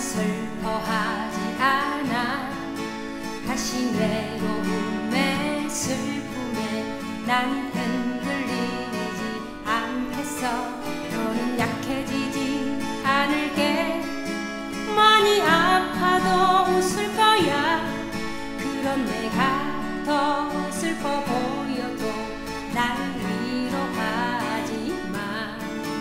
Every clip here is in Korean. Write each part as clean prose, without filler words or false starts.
슬퍼하지 않아. 다시 외로움에 슬픔에 난 흔들리지 않겠어. 너는 약해지지 않을게. 많이 아파도 웃을 거야. 그런 내가 더 슬퍼 보여도 날 위로하지 마.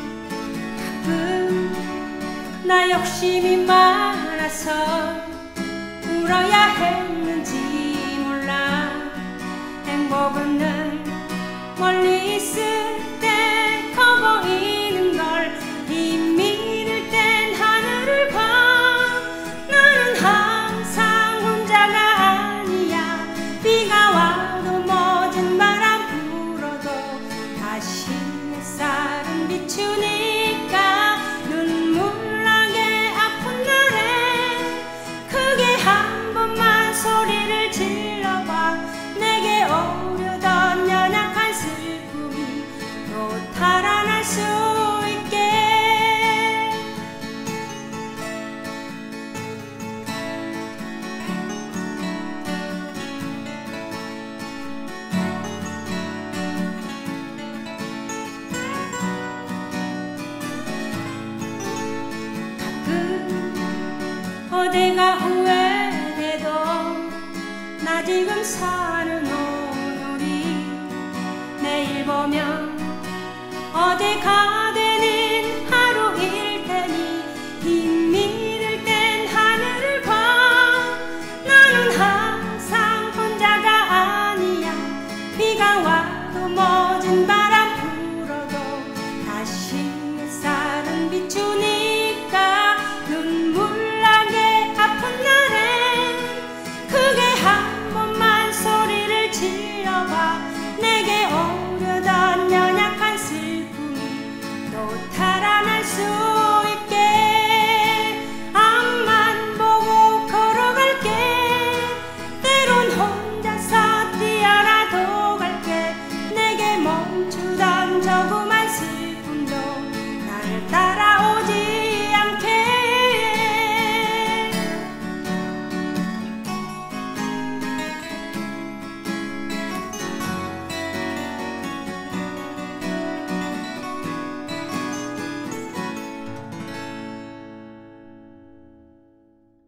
가끔 나 욕심이 많아서 울어야 했는지 몰라. 행복은 늘 멀리 있을 때 커 보이는 걸. 힘 잃을 땐 하늘을 봐. 나는 항상 혼자가 아니야. 비가 와도 모진 바람 불어도 다시 햇살은 비추니까. 눈물 나게 아픈 날에 크게 한 번만 소리를 질러봐. 내게 오려던 연약한 슬픔이 또 달아날 수 있게. 어디가 후회해도 나 지금 사는 오늘이 내일 보면 어디 가